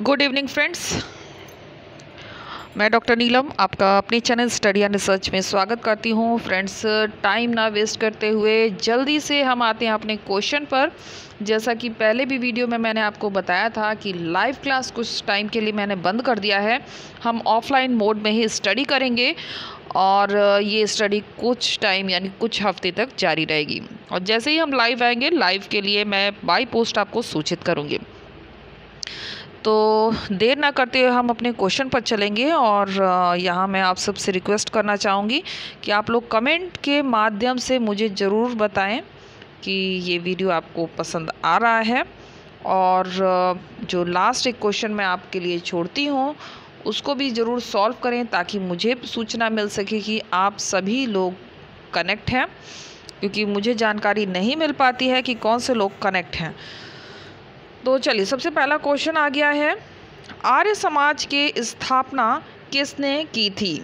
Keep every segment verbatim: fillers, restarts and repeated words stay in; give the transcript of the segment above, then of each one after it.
Good evening friends, मैं doctor Neelam आपका अपने चैनल स्टडी एंड रिसर्च में स्वागत करती हूँ। फ्रेंड्स, टाइम ना वेस्ट करते हुए जल्दी से हम आते हैं अपने क्वेश्चन पर। जैसा कि पहले भी वीडियो में मैंने आपको बताया था कि लाइव क्लास कुछ टाइम के लिए मैंने बंद कर दिया है। हम ऑफलाइन मोड में ही स्टडी करेंगे और ये स्टडी कुछ टाइम यानी कुछ हफ्ते तक जारी रहेगी। और जैसे ही हम लाइव आएंगे, लाइव के लिए मैं बाय पोस्ट आपको सूचित करूँगी। तो देर ना करते हुए हम अपने क्वेश्चन पर चलेंगे। और यहाँ मैं आप सबसे रिक्वेस्ट करना चाहूँगी कि आप लोग कमेंट के माध्यम से मुझे ज़रूर बताएं कि ये वीडियो आपको पसंद आ रहा है। और जो लास्ट एक क्वेश्चन मैं आपके लिए छोड़ती हूँ उसको भी ज़रूर सॉल्व करें, ताकि मुझे सूचना मिल सके कि आप सभी लोग कनेक्ट हैं, क्योंकि मुझे जानकारी नहीं मिल पाती है कि कौन से लोग कनेक्ट हैं। तो चलिए, सबसे पहला क्वेश्चन आ गया है, आर्य समाज की स्थापना किसने की थी?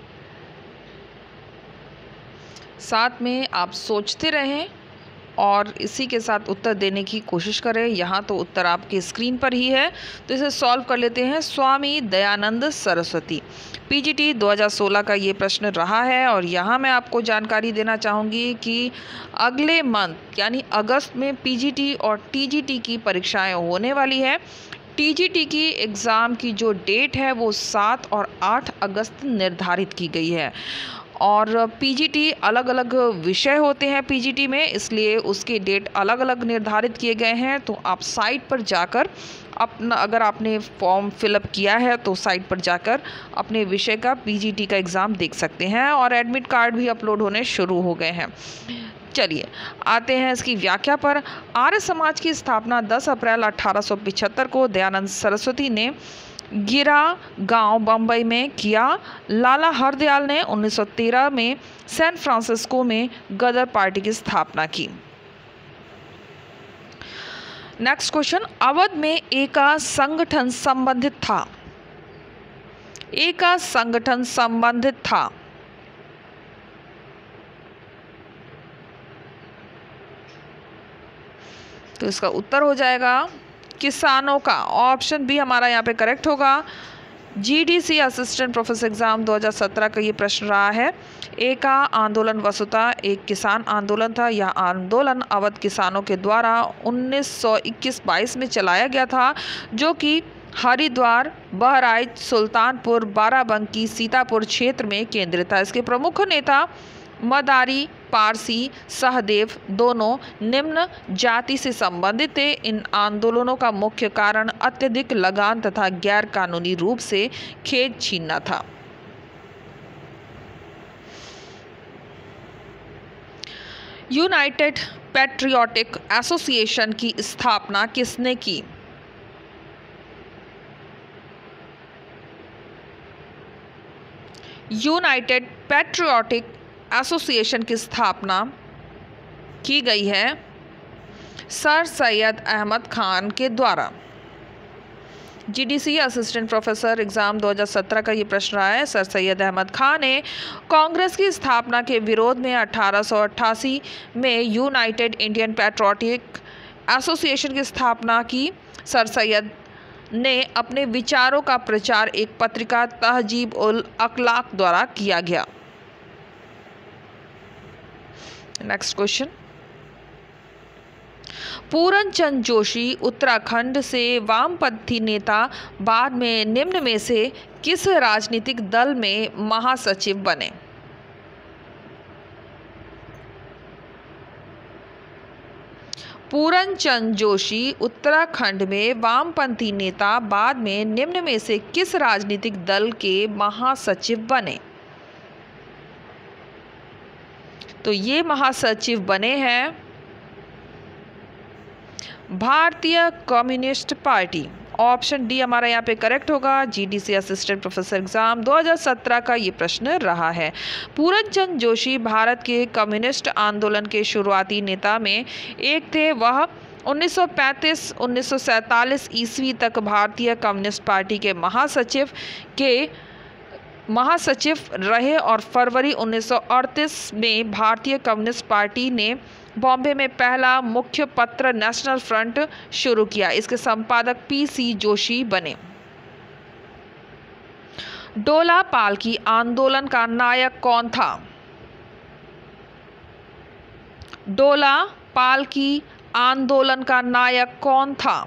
साथ में आप सोचते रहें और इसी के साथ उत्तर देने की कोशिश करें। यहाँ तो उत्तर आपके स्क्रीन पर ही है, तो इसे सॉल्व कर लेते हैं। स्वामी दयानंद सरस्वती। पीजीटी दो हज़ार सोलह का ये प्रश्न रहा है। और यहाँ मैं आपको जानकारी देना चाहूँगी कि अगले मंथ यानी अगस्त में पीजीटी और टीजीटी की परीक्षाएं होने वाली है। टीजीटी की एग्ज़ाम की जो डेट है वो सात और आठ अगस्त निर्धारित की गई है। और पीजीटी अलग अलग विषय होते हैं पीजीटी में, इसलिए उसके डेट अलग अलग निर्धारित किए गए हैं। तो आप साइट पर जाकर अपना, अगर आपने फॉर्म फिलअप किया है तो साइट पर जाकर अपने विषय का पीजीटी का एग्ज़ाम देख सकते हैं। और एडमिट कार्ड भी अपलोड होने शुरू हो गए हैं। चलिए आते हैं इसकी व्याख्या पर। आर्य समाज की स्थापना दस अप्रैल अठारह सौ पचहत्तर को दयानंद सरस्वती ने गिरा गांव बम्बई में किया। लाला हरदयाल ने उन्नीस सौ तेरह में सैन फ्रांसिस्को में गदर पार्टी की स्थापना की। नेक्स्ट क्वेश्चन, अवध में एका संगठन संबंधित था। एका संगठन संबंधित था। तो इसका उत्तर हो जाएगा किसानों का। ऑप्शन बी हमारा यहाँ पे करेक्ट होगा। जीडीसी असिस्टेंट प्रोफेसर एग्जाम दो हज़ार सत्रह का ये प्रश्न रहा है। एका आंदोलन वस्तुतः एक किसान आंदोलन था। यह आंदोलन अवध किसानों के द्वारा उन्नीस सौ इक्कीस बाईस में चलाया गया था, जो कि हरिद्वार, बहराइच, सुल्तानपुर, बाराबंकी, सीतापुर क्षेत्र में केंद्रित था। इसके प्रमुख नेता मदारी, पारसी, सहदेव दोनों निम्न जाति से संबंधित थे। इन आंदोलनों का मुख्य कारण अत्यधिक लगान तथा गैर कानूनी रूप से खेत छीनना था। यूनाइटेड पैट्रियोटिक एसोसिएशन की स्थापना किसने की? यूनाइटेड पैट्रियोटिक एसोसिएशन की स्थापना की गई है सर सैयद अहमद खान के द्वारा। जीडीसी असिस्टेंट प्रोफेसर एग्जाम दो हज़ार सत्रह का ये प्रश्न रहा है। सर सैयद अहमद खान ने कांग्रेस की स्थापना के विरोध में अठारह सौ अट्ठासी में यूनाइटेड इंडियन पैट्रियोटिक एसोसिएशन की स्थापना की। सर सैयद ने अपने विचारों का प्रचार एक पत्रिका तहजीब उल अखलाक द्वारा किया गया। नेक्स्ट क्वेश्चन, पूरन चंद जोशी उत्तराखंड से वामपंथी नेता बाद में निम्न में से किस राजनीतिक दल में महासचिव बने? पूरन चंद जोशी उत्तराखंड में वामपंथी नेता बाद में निम्न में से किस राजनीतिक दल के महासचिव बने? तो ये महासचिव बने हैं भारतीय कम्युनिस्ट पार्टी। ऑप्शन डी हमारा यहाँ पे करेक्ट होगा। जीडीसी असिस्टेंट प्रोफेसर एग्जाम दो हज़ार सत्रह का ये प्रश्न रहा है। पूरन चंद जोशी भारत के कम्युनिस्ट आंदोलन के शुरुआती नेता में एक थे। वह उन्नीस सौ पैंतीस उन्नीस सौ सैंतालीस ईस्वी तक भारतीय कम्युनिस्ट पार्टी के महासचिव के महासचिव रहे और फरवरी उन्नीस सौ अड़तीस में भारतीय कम्युनिस्ट पार्टी ने बॉम्बे में पहला मुख्य पत्र नेशनल फ्रंट शुरू किया। इसके संपादक पी सी जोशी बने। डोला पालकी आंदोलन का नायक कौन था? डोला पालकी आंदोलन का नायक कौन था?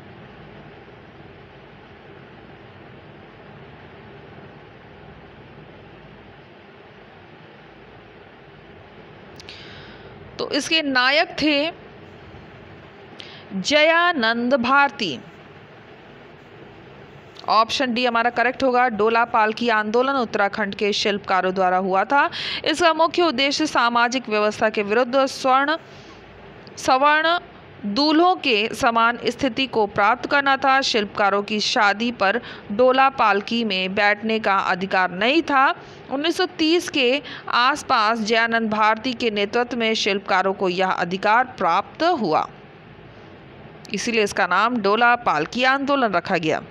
तो इसके नायक थे जयानंद भारती। ऑप्शन डी हमारा करेक्ट होगा। डोला पालकी आंदोलन उत्तराखंड के शिल्पकारों द्वारा हुआ था। इसका मुख्य उद्देश्य सामाजिक व्यवस्था के विरुद्ध स्वर्ण सवर्ण दूल्हों के समान स्थिति को प्राप्त करना था। शिल्पकारों की शादी पर डोला पालकी में बैठने का अधिकार नहीं था। उन्नीस सौ तीस के आसपास जयानंद भारती के नेतृत्व में शिल्पकारों को यह अधिकार प्राप्त हुआ, इसीलिए इसका नाम डोला पालकी आंदोलन रखा गया।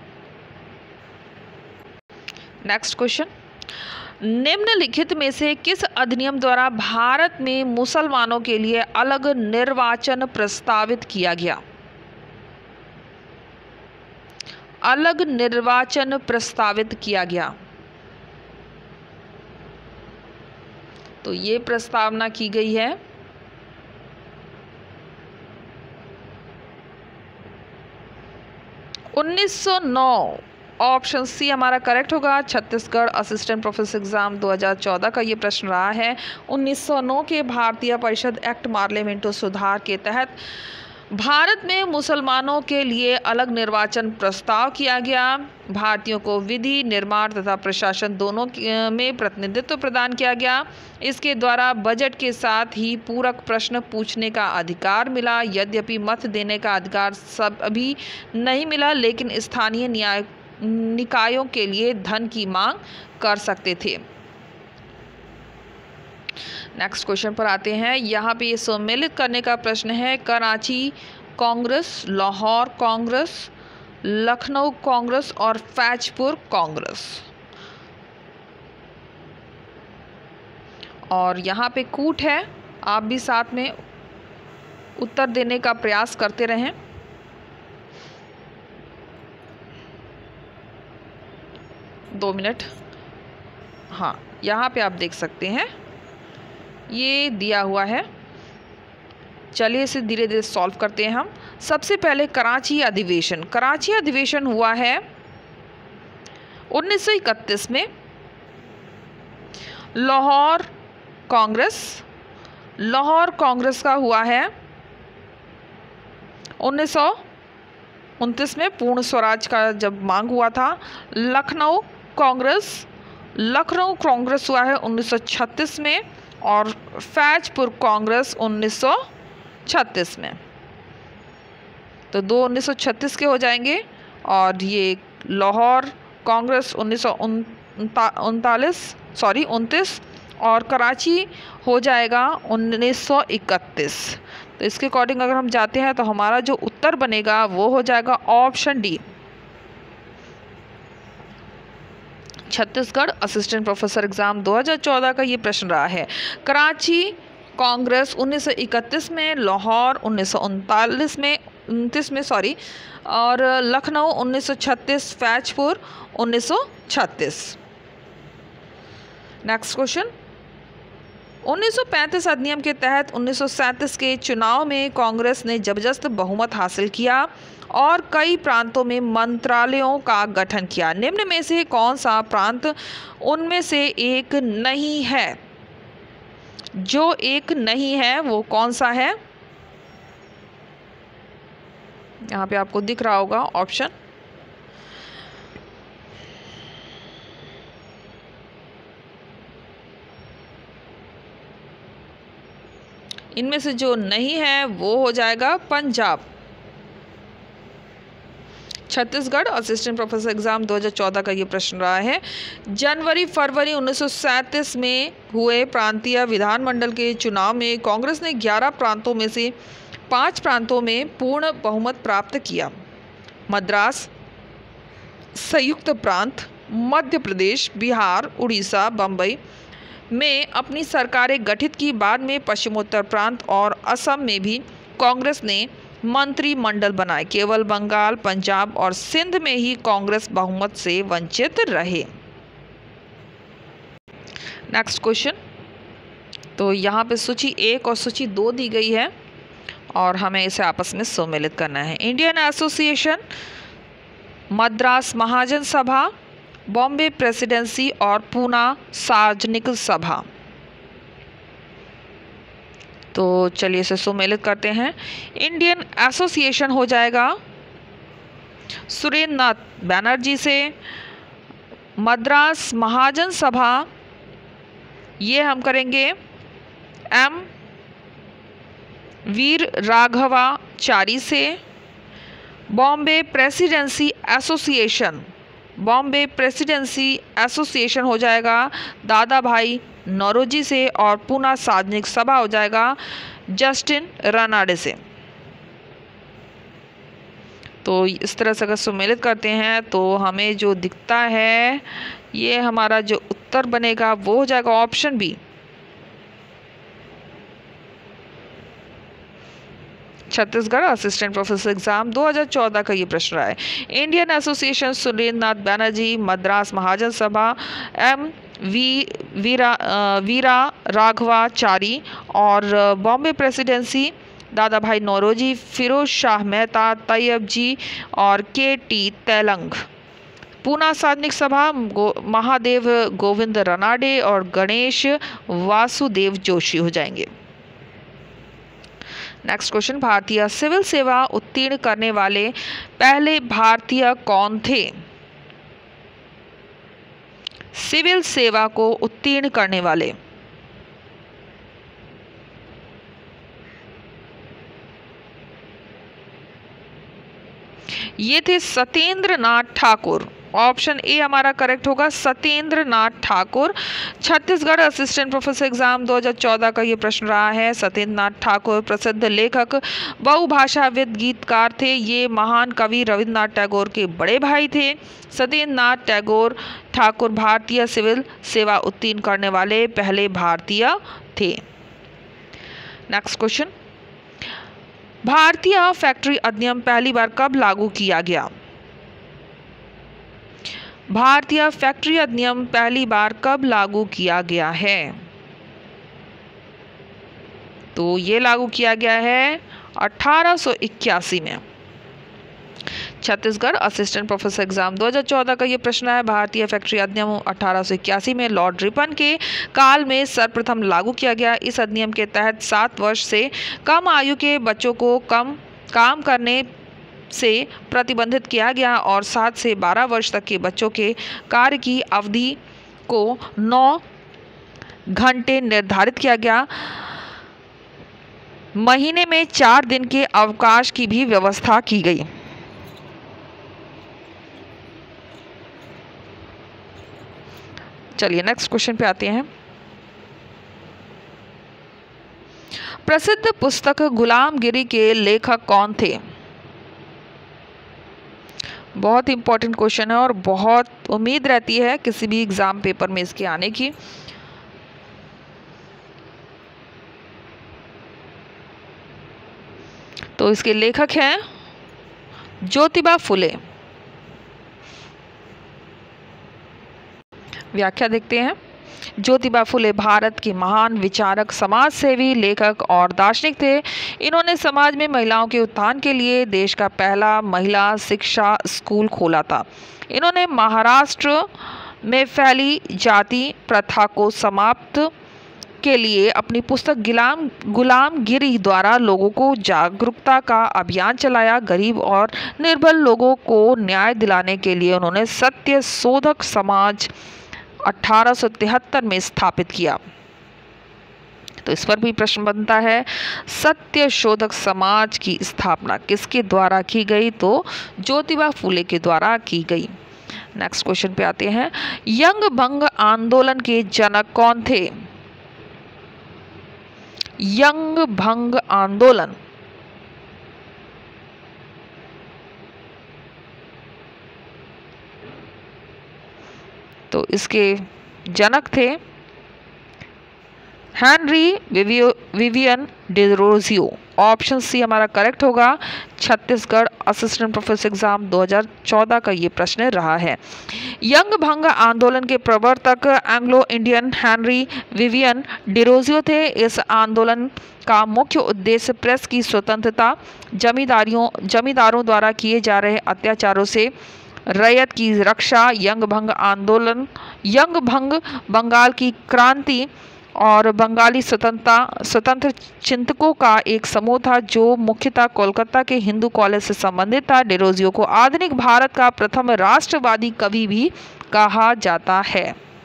नेक्स्ट क्वेश्चन, निम्नलिखित में से किस अधिनियम द्वारा भारत में मुसलमानों के लिए अलग निर्वाचन प्रस्तावित किया गया? अलग निर्वाचन प्रस्तावित किया गया। तो ये प्रस्तावना की गई है उन्नीस सौ नौ। ऑप्शन सी हमारा करेक्ट होगा। छत्तीसगढ़ असिस्टेंट प्रोफेसर एग्जाम दो हज़ार चौदह का ये प्रश्न रहा है। उन्नीस सौ नौ के भारतीय परिषद एक्ट पार्लियामेंटो सुधार के तहत भारत में मुसलमानों के लिए अलग निर्वाचन प्रस्ताव किया गया। भारतीयों को विधि निर्माण तथा प्रशासन दोनों में प्रतिनिधित्व प्रदान किया गया। इसके द्वारा बजट के साथ ही पूरक प्रश्न पूछने का अधिकार मिला। यद्यपि मत देने का अधिकार सब अभी नहीं मिला, लेकिन स्थानीय न्याय निकायों के लिए धन की मांग कर सकते थे। नेक्स्ट क्वेश्चन पर आते हैं। यहाँ पे ये सम्मिलित करने का प्रश्न है। कराची कांग्रेस, लाहौर कांग्रेस, लखनऊ कांग्रेस और फैजपुर कांग्रेस। और यहाँ पे कूट है, आप भी साथ में उत्तर देने का प्रयास करते रहें। दो मिनट। हाँ, यहाँ पे आप देख सकते हैं ये दिया हुआ है। चलिए इसे धीरे धीरे सॉल्व करते हैं हम। सबसे पहले कराची अधिवेशन। कराची अधिवेशन हुआ है उन्नीस सौ इकतीस में। लाहौर कांग्रेस, लाहौर कांग्रेस का हुआ है उन्नीस सौ उनतीस में, पूर्ण स्वराज का जब मांग हुआ था। लखनऊ कांग्रेस, लखनऊ कांग्रेस हुआ है उन्नीस सौ छत्तीस में। और फैजपुर कांग्रेस उन्नीस सौ छत्तीस में। तो दो उन्नीस सौ छत्तीस के हो जाएंगे। और ये लाहौर कांग्रेस उन्नीस सौ उनतालीस सॉरी उनतीस और कराची हो जाएगा उन्नीस सौ इकतीस। तो इसके अकॉर्डिंग अगर हम जाते हैं तो हमारा जो उत्तर बनेगा वो हो जाएगा option D, Chhattisgarh assistant professor exam दो हज़ार चौदह का ये प्रश्न रहा है। कराची कांग्रेस उन्नीस सौ इकतीस में, लाहौर उन्नीस सौ उनतालीस में उनतीस में सॉरी और लखनऊ उन्नीस सौ छत्तीस, फैजपुर उन्नीस सौ छत्तीस। नेक्स्ट क्वेश्चन, उन्नीस सौ पैंतीस अधिनियम के तहत उन्नीस सौ सैंतीस के चुनाव में कांग्रेस ने जबरदस्त बहुमत हासिल किया और कई प्रांतों में मंत्रालयों का गठन किया। निम्न में से कौन सा प्रांत उनमें से एक नहीं है? जो एक नहीं है वो कौन सा है? यहाँ पे आपको दिख रहा होगा ऑप्शन। इनमें से जो नहीं है वो हो जाएगा Punjab. Chhattisgarh assistant professor exam दो हज़ार चौदह का ये प्रश्न रहा है। जनवरी फरवरी उन्नीस सौ सैंतीस में हुए प्रांतीय विधानमंडल के चुनाव में कांग्रेस ने ग्यारह प्रांतों में से पाँच प्रांतों में पूर्ण बहुमत प्राप्त किया। मद्रास, संयुक्त प्रांत, मध्य प्रदेश, बिहार, उड़ीसा, बम्बई में अपनी सरकारें गठित की। बाद में पश्चिमोत्तर प्रांत और असम में भी कांग्रेस ने मंत्रिमंडल बनाए। केवल बंगाल, पंजाब और सिंध में ही कांग्रेस बहुमत से वंचित रहे। नेक्स्ट क्वेश्चन, तो यहाँ पे सूची एक और सूची दो दी गई है और हमें इसे आपस में सम्मिलित करना है। इंडियन एसोसिएशन, मद्रास महाजन सभा, बॉम्बे प्रेसिडेंसी और पूना सार्वजनिक सभा। तो चलिए इसे सम्मिलित करते हैं। इंडियन एसोसिएशन हो जाएगा सुरेंद्र नाथ बैनर्जी से। मद्रास महाजन सभा ये हम करेंगे एम वीर राघवाचारी से। Bombay presidency association, Bombay presidency association हो जाएगा दादा भाई नौरोजी से। और पूना सार्वजनिक सभा हो जाएगा जस्टिन रनाडे से। तो इस तरह से अगर सम्मिलित करते हैं तो हमें जो दिखता है, ये हमारा जो उत्तर बनेगा वो हो जाएगा option B, Chhattisgarh assistant professor exam दो हज़ार चौदह का ये प्रश्न रहा है। Indian association Surendra Nath Banerjee, Madras Mahajan Sabha M V Veera Veera Raghavachari और बॉम्बे प्रेसिडेंसी दादा भाई नौरोजी, फिरोज शाह मेहता, तैयब जी और के टी तेलंग। पूना सार्वजनिक सभा गो, महादेव गोविंद रनाडे और गणेश वासुदेव जोशी हो जाएंगे। नेक्स्ट क्वेश्चन, भारतीय सिविल सेवा उत्तीर्ण करने वाले पहले भारतीय कौन थे? सिविल सेवा को उत्तीर्ण करने वाले ये थे सत्येंद्र नाथ ठाकुर। ऑप्शन ए हमारा करेक्ट होगा, Satyendra Nath Thakur. Chhattisgarh assistant professor exam दो हज़ार चौदह का ये प्रश्न रहा है। सत्येंद्र नाथ ठाकुर प्रसिद्ध लेखक, बहुभाषाविद, गीतकार थे। ये महान कवि रविन्द्रनाथ टैगोर के बड़े भाई थे। सत्येंद्र नाथ टैगोर ठाकुर भारतीय सिविल सेवा उत्तीर्ण करने वाले पहले भारतीय थे। नेक्स्ट क्वेश्चन, भारतीय फैक्ट्री अधिनियम पहली बार कब लागू किया गया? भारतीय फैक्ट्री अधिनियम पहली बार कब लागू किया गया है? तो ये लागू किया गया है अठारह सौ इक्यासी में। छत्तीसगढ़ असिस्टेंट प्रोफेसर एग्जाम दो हज़ार चौदह का ये प्रश्न है। भारतीय फैक्ट्री अधिनियम अठारह सौ इक्यासी में लॉर्ड रिपन के काल में सर्वप्रथम लागू किया गया। इस अधिनियम के तहत सात वर्ष से कम आयु के बच्चों को कम काम करने से प्रतिबंधित किया गया और सात से बारह वर्ष तक के बच्चों के कार्य की अवधि को नौ घंटे निर्धारित किया गया। महीने में चार दिन के अवकाश की भी व्यवस्था की गई। चलिए नेक्स्ट क्वेश्चन पे आते हैं। प्रसिद्ध पुस्तक गुलामगिरी के लेखक कौन थे? बहुत इंपॉर्टेंट क्वेश्चन है और बहुत उम्मीद रहती है किसी भी एग्जाम पेपर में इसके आने की। तो इसके लेखक हैं ज्योतिबा फुले। व्याख्या देखते हैं। ज्योतिबा फुले भारत के महान विचारक, समाज सेवी, लेखक और दार्शनिक थे। इन्होंने समाज में महिलाओं के उत्थान के लिए देश का पहला महिला शिक्षा स्कूल खोला था। इन्होंने महाराष्ट्र में फैली जाति प्रथा को समाप्त के लिए अपनी पुस्तक गुलाम गुलामगिरी द्वारा लोगों को जागरूकता का अभियान चलाया। गरीब और निर्बल लोगों को न्याय दिलाने के लिए उन्होंने सत्य शोधक समाज अठारह सौ तिहत्तर में स्थापित किया। तो इस पर भी प्रश्न बनता है, सत्य शोधक समाज की स्थापना किसके द्वारा की गई? तो ज्योतिबा फुले के द्वारा की गई। नेक्स्ट क्वेश्चन पे आते हैं। यंग भंग आंदोलन के जनक कौन थे? यंग भंग आंदोलन तो इसके जनक थे Henry Vivian Derozio. Option C हमारा करेक्ट होगा। छत्तीसगढ़ असिस्टेंट प्रोफेसर एग्जाम दो हज़ार चौदह का ये प्रश्न रहा है। यंग भंग आंदोलन के प्रवर्तक Anglo Indian Henry Vivian Derozio थे। इस आंदोलन का मुख्य उद्देश्य प्रेस की स्वतंत्रता, जमींदारियों जमींदारों द्वारा किए जा रहे अत्याचारों से रैयत की रक्षा, यंग भंग आंदोलन यंग भंग बंगाल की क्रांति और बंगाली स्वतंत्रता स्वतंत्र चिंतकों का एक समूह था जो मुख्यतः कोलकाता के हिंदू कॉलेज से संबंधित था। डिरोजियो को आधुनिक भारत का प्रथम राष्ट्रवादी कवि भी कहा जाता है।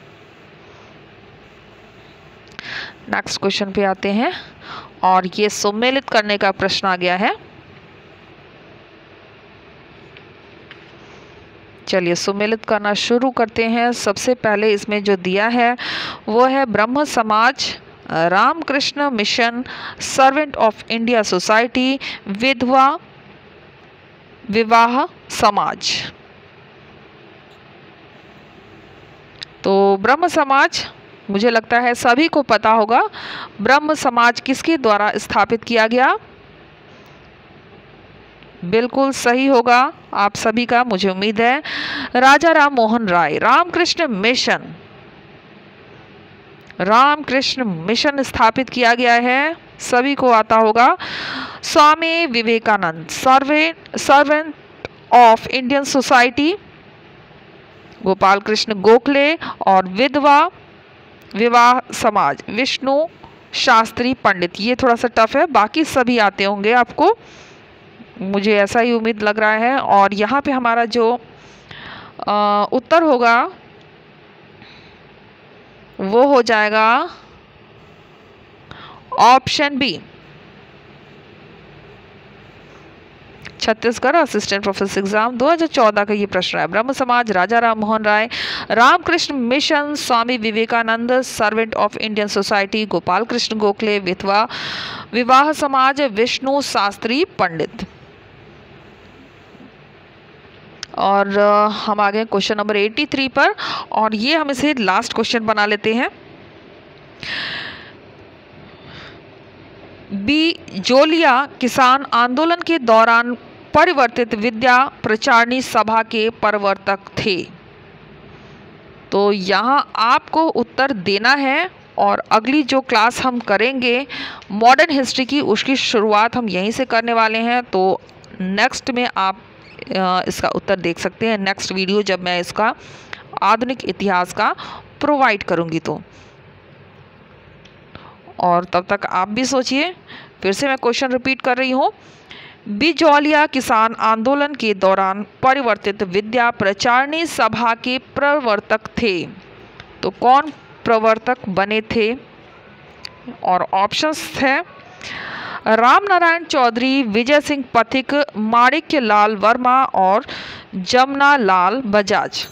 नेक्स्ट क्वेश्चन पे आते हैं और ये सम्मिलित करने का प्रश्न आ गया है। चलिए सम्मिलित करना शुरू करते हैं। सबसे पहले इसमें जो दिया है वो है Brahmo Samaj, Ramakrishna mission, servant of India society, Vidhwa Vivah समाज। तो ब्रह्म समाज मुझे लगता है सभी को पता होगा। ब्रह्म समाज किसके द्वारा स्थापित किया गया? बिल्कुल सही होगा आप सभी का, मुझे उम्मीद है, राजा राम मोहन राय। रामकृष्ण मिशन रामकृष्ण मिशन स्थापित किया गया है, सभी को आता होगा। Swami Vivekananda, servant servant of Indian society, Gopal Krishna Gokhale और विधवा विवाह समाज, विष्णु शास्त्री पंडित। ये थोड़ा सा टफ है, बाकी सभी आते होंगे आपको, मुझे ऐसा ही उम्मीद लग रहा है। और यहाँ पे हमारा जो आ, उत्तर होगा वो हो जाएगा option B, Chhattisgarh assistant professor exam दो हज़ार चौदह का ये प्रश्न है। Brahmo Samaj, Raja Ram Mohan Roy, Ramakrishna mission, Swami Vivekananda, servant of Indian society, Gopal Krishna Gokhale, Vidhwa Vivah समाज, विष्णु शास्त्री पंडित। और हम आ गए क्वेश्चन नंबर तिरासी पर और ये हम इसे लास्ट क्वेश्चन बना लेते हैं। बिजोलिया किसान आंदोलन के दौरान परिवर्तित विद्या प्रचारणी सभा के प्रवर्तक थे। तो यहाँ आपको उत्तर देना है और अगली जो क्लास हम करेंगे मॉडर्न हिस्ट्री की, उसकी शुरुआत हम यहीं से करने वाले हैं। तो नेक्स्ट में आप इसका उत्तर देख सकते हैं, नेक्स्ट वीडियो जब मैं इसका आधुनिक इतिहास का प्रोवाइड करूंगी तो। और तब तक आप भी सोचिए, फिर से मैं क्वेश्चन रिपीट कर रही हूँ। बिजौलिया किसान आंदोलन के दौरान परिवर्तित विद्या प्रचारणी सभा के प्रवर्तक थे। तो कौन प्रवर्तक बने थे? और ऑप्शंस है राम नारायण चौधरी, विजय सिंह पथिक, माणिक्य लाल वर्मा और जमुना लाल बजाज।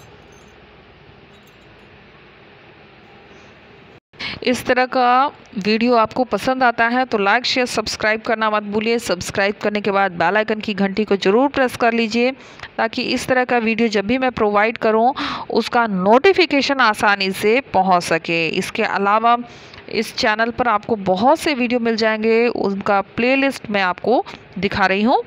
इस तरह का वीडियो आपको पसंद आता है तो लाइक शेयर सब्सक्राइब करना मत भूलिए। सब्सक्राइब करने के बाद बेल आइकन की घंटी को जरूर प्रेस कर लीजिए ताकि इस तरह का वीडियो जब भी मैं प्रोवाइड करूं उसका नोटिफिकेशन आसानी से पहुंच सके। इसके अलावा इस चैनल पर आपको बहुत से वीडियो मिल जाएंगे, उनका प्लेलिस्ट मैं आपको दिखा रही हूँ।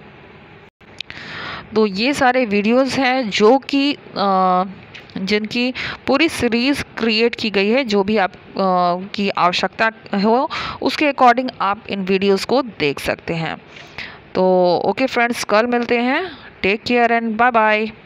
तो ये सारे वीडियोस हैं जो कि जिनकी पूरी सीरीज़ क्रिएट की गई है, जो भी आप आ, की आवश्यकता हो उसके अकॉर्डिंग आप इन वीडियोस को देख सकते हैं। तो ओके फ्रेंड्स, कल मिलते हैं। Take care and bye bye.